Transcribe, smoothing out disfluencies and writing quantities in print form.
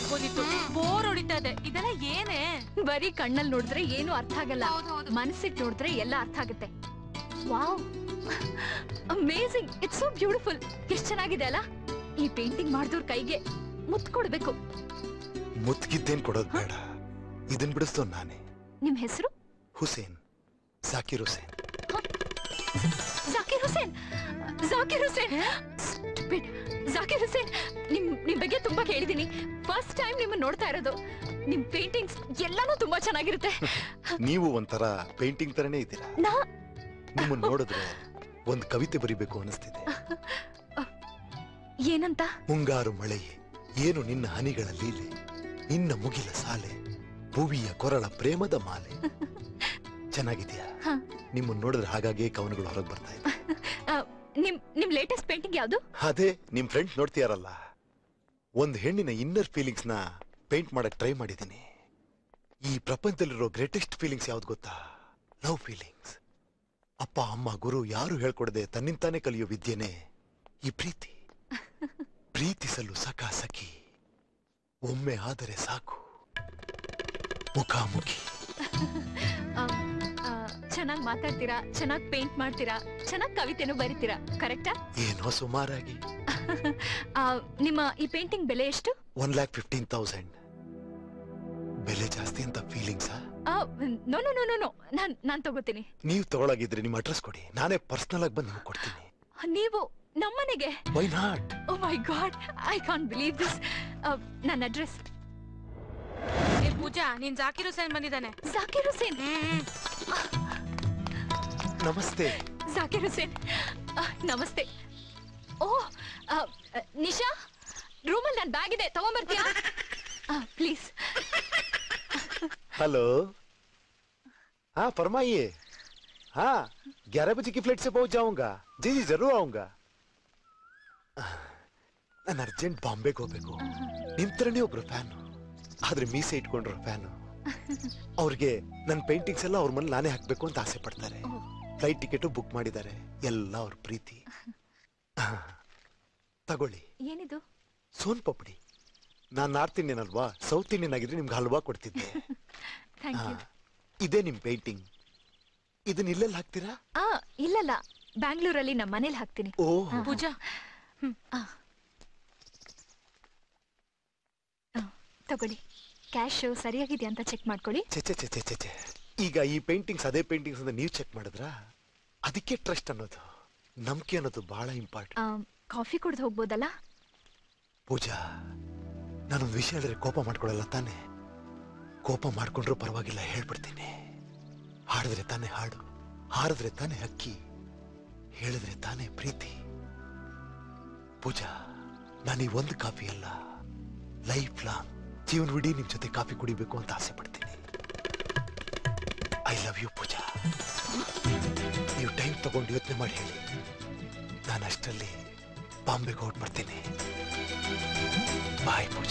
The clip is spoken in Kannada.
ಮಾಡ್ಬೋದಿತ್ತು. ಬೋರ್ ಹೊಡಿತಾ ಇದೆ. ಇದೆಲ್ಲ ಏನೇ? ಬರೀ ಕಣ್ಣಲ್ಲಿ ನೋಡಿದ್ರೆ ಏನು ಅರ್ಥ ಆಗಲ್ಲ, ಮನಸ್ಸಿಗೆ ನೋಡಿದ್ರೆ ಎಲ್ಲ ಅರ್ಥ ಆಗುತ್ತೆ. Wow, amazing, it's so beautiful. ಎಷ್ಟು ಚೆನ್ನಾಗಿದೆ ಅಲ್ಲ? ಈ ಪೇಂಟಿಂಗ್ ಮಾಡಿದವ್ರ ಕೈಗೆ ಮುತ್ತು ಕೊಡ್ಬೇಕು. ಮುತ್ಗಿದ್ದೇನ್ ಕೊಡೋದು ಬೇಡ, ಇದನ್ ಬಿಡಿಸ್ತೋ ನಾನೇ. ನಿಮ್ ಹೆಸರು? ಹುಸೇನ್, ಜಾಕಿರ್ ಹುಸೇನ್. ಜಾಕಿರ್ ಹುಸೇನ್, ಜಾಕಿರ್ ಹುಸೇನ್, ಜಾಕಿರ್ ಹುಸೇನ್. ನಿಮ್ ಬಗ್ಗೆ ತುಂಬಾ ಕೇಳಿದೀನಿ. ಫಸ್ಟ್ ಟೈಮ್ ನಿಮ್ಮನ್ನ ನೋಡ್ತಾ ಇರೋದು. ನಿಮ್ ಪೇಂಟಿಂಗ್ಸ್ ಎಲ್ಲಾನು ತುಂಬಾ ಚೆನ್ನಾಗಿರುತ್ತೆ. ನೀವು ಒಂಥರ ಪೇಂಟಿಂಗ್ ತರನೇ ಇದ್ದೀರಾ. ನಿಮ್ಮನ್ನ ನೋಡಿದ್ರೆ ಒಂದ್ ಕವಿತೆ ಬರಿಬೇಕು ಅನಿಸ್ತಿದೆ. ಏನಂತ? ಮುಂಗಾರು ಮಳೆಯೇ ಏನು ನಿನ್ನ ಹನಿಗಳ ಲೀಲೆ, ನಿನ್ನ ಮುಗಿಲ ಸಾಲೆ, ಭುವಿಯ ಕೊರಳ ಪ್ರೇಮದ ಮಾಲೆ. ಚೆನ್ನಾಗಿದ್ಯಾ? ನಿಮ್ಮನ್ನ ನೋಡಿದ್ರೆ ಹಾಗಾಗಿ ಕವನಗಳು ಹೊರಗೆ ಬರ್ತಾ ಇದೆ. ನಿಮ್ ಲೇಟೆಸ್ಟ್ ಪೇಂಟಿಂಗ್ ಯಾವುದು? ಅದೇ ನಿಮ್ ಫ್ರೆಂಡ್ ನೋಡ್ತೀಯಾರಲ್ಲ, ಒಂದ್ ಹೆಣ್ಣಿನ ಇನ್ನರ್ ಫೀಲಿಂಗ್ಸ್ ನ ಪೇಂಟ್ ಮಾಡಕ್ ಟ್ರೈ ಮಾಡಿದ್ದೀನಿ. ಈ ಪ್ರಪಂಚದಲ್ಲಿರೋ ಗ್ರೇಟೆಸ್ಟ್ ಫೀಲಿಂಗ್ಸ್ ಯಾವ್ದು ಗೊತ್ತಾ? Love feelings. ಅಪ್ಪ ಅಮ್ಮ ಗುರು ಯಾರು ಹೇಳ್ಕೊಡದೆ ತನ್ನಿಂತಾನೆ ಕಲಿಯೋ ವಿದ್ಯೆನೆ ಈ ಪ್ರೀತಿ. ಪ್ರೀತಿಸಲು ಸಖ ಸಖಿ ಒಮ್ಮೆ ಆದರೆ ಸಾಕು, ಮುಖಾಮುಖಿ. ಚೆನ್ನಾಗಿ ಮಾತಾಡ್ತೀರಾ, ಚೆನ್ನಾಗಿ ಪೇಂಟ್ ಮಾಡ್ತೀರಾ, ಚೆನ್ನಾಗಿ ಕವಿತೆನೂ ಬರೀತೀರಾ, ಕರೆಕ್ಟಾ? ಏನೋ ಸುಮಾರಾಗಿ. ನಿಮ್ಮ ಈ ಪೇಂಟಿಂಗ್ ಬೆಲೆ ಎಷ್ಟು? 1,15,000. ಬೆಲೆ ಜಾಸ್ತಿ ಅಂತ ಫೀಲಿಂಗ್ಸಾ? No no no no no, ನಾನ್ ತಗೋತೀನಿ. ನೀವು ತಗೊಳಗಿದ್ರೆ ನಿಮ್ಮ ಅಡ್ರೆಸ್ ಕೊಡಿ, ನಾನೇ ಪರ್ಸನಲ್ ಆಗಿ ಬಂದು ನಿಮಗೆ ಕೊಡ್ತೀನಿ. ನೀವು ನಮ್ಮನೆಗೆ? Why not? Oh my god, I can't believe this. ನನ್ನ ಅಡ್ರೆಸ್. ಪೂಜಾ, ನೀನ್ ಜಾಕಿರ್ ಹುಸೇನ್ ಬಂದಿದ್ದಾನೆ. ಜಾಕಿರ್ ಹುಸೇನ್, ನಮಸ್ತೆ. ಜಾಕಿರ್ ಹುಸೇನ್, ನಮಸ್ತೆ. ಓ ನಿಶಾ, ರೂಮಲ್ಲಿ ನನ್ನ ಬ್ಯಾಗ್ ಇದೆ, ತಗೊಂಡ್ಬರ್ತೀಯಾ ಪ್ಲೀಸ್? हेलो, हाँ फरमाइए. हाँ 11 बजे की फ्लाइट से पहुंच जाऊंगा. जी जी जरूर आऊंगा. ನಾನು ಅರ್ಜೆಂಟ್ ಬಾಂಬೆಗೆ ಹೋಗ್ಬೇಕು. ನಿಮ್ ತರನೇ ಒಬ್ರು ಫ್ಯಾನು, ಆದ್ರೆ ಮೀಸೆ ಇಟ್ಕೊಂಡ್ರು ಫ್ಯಾನು. ಅವ್ರಿಗೆ ನನ್ನ ಪೇಂಟಿಂಗ್ಸ್ ಎಲ್ಲ ಅವ್ರ ಮನೇಲಿ ನಾನೇ ಹಾಕ್ಬೇಕು ಅಂತ ಆಸೆ ಪಡ್ತಾರೆ. ಫ್ಲೈಟ್ ಟಿಕೆಟ್ ಬುಕ್ ಮಾಡಿದ್ದಾರೆ. ಎಲ್ಲ ಅವ್ರ ಪ್ರೀತಿ. ತಗೊಳ್ಳಿ. ಏನಿದು? ಸೋನ್ ಪಪಡಿ. ನಾನ್ ನಾರ್ತ್ ಇಂಡಿಯನ್ ಅಲ್ವಾ, ಸೌತ್ ಇಂಡಿಯನ್ ಆಗಿದ್ರೆ ನಿಮ್ಗೆ ಹಲ್ವಾ ಕೊಡ್ತಿದ್ದೆ. ಇದೇ ನಿಮ್ ಪೇಂಟಿಂಗ್. ಇದನ್ನ ಇಲ್ಲೆಲ್ಲ ಹಾಕ್ತೀರಾ? ಇಲ್ಲಲ್ಲ, ಬ್ಯಾಂಗ್ಳೂರಲ್ಲಿ ನಮ್ಮ ಮನೇಲಿ ಹಾಕ್ತೀನಿ. ಓ ಪೂಜಾ, ತಗೊಳ್ಳಿ. ಕ್ಯಾಶ್ ಸರಿಯಾಗಿದೆಯಾ ಅಂತ ಚೆಕ್ ಮಾಡ್ಕೊಳ್ಳಿ. ಚೆ ಈಗ ಈ ಪೇಂಟಿಂಗ್ಸ್ ಅದೇ ಪೇಂಟಿಂಗ್ಸ್ ಅಂತ ನೀವು ಚೆಕ್ ಮಾಡಿದ್ರಾ? ಅದಕ್ಕೆ ಟ್ರಸ್ಟ್ ಅನ್ನೋದು, ನಂಬಿಕೆ ಅನ್ನೋದು ಬಹಳ ಇಂಪಾರ್ಟೆಂಟ್. ಕಾಫಿ ಕುಡ್ದು ಹೋಗ್ಬೋದಲ್ಲ? ಪೂಜಾ, ನಾನೊಂದು ವಿಷಯ ಹೇಳಿದ್ರೆ ಕೋಪ ಮಾಡ್ಕೊಳ್ಳಲ್ಲ ತಾನೆ? ಕೋಪ ಮಾಡ್ಕೊಂಡ್ರೂ ಪರವಾಗಿಲ್ಲ, ಹೇಳ್ಬಿಡ್ತೀನಿ. ಹಾಡಿದ್ರೆ ತಾನೇ ಹಾಡು, ಹಾರಿದ್ರೆ ತಾನೇ ಹಕ್ಕಿ, ಹೇಳಿದ್ರೆ ತಾನೇ ಪ್ರೀತಿ. ಪೂಜಾ, ನಾನು ಈ ಒಂದು ಕಾಫಿ ಅಲ್ಲ, ಲೈಫ್ ಲಾಂಗ್ ಜೀವನವಿಡೀ ನಿಮ್ ಜೊತೆ ಕಾಫಿ ಕುಡಿಬೇಕು ಅಂತ ಆಸೆ ಪಡ್ತೀನಿ. I love you Pooja. ನೀವು ಟೈಮ್ ತಗೊಂಡು ಯೋಚನೆ ಮಾಡಿ ಹೇಳಿ, ನಾನು ಅಷ್ಟರಲ್ಲಿ ಬಾಂಬೆಗೆ ಹೊರಟ್ಬಿಡ್ತೀನಿ. ಬಾಯ್ ಪೂಜಾ.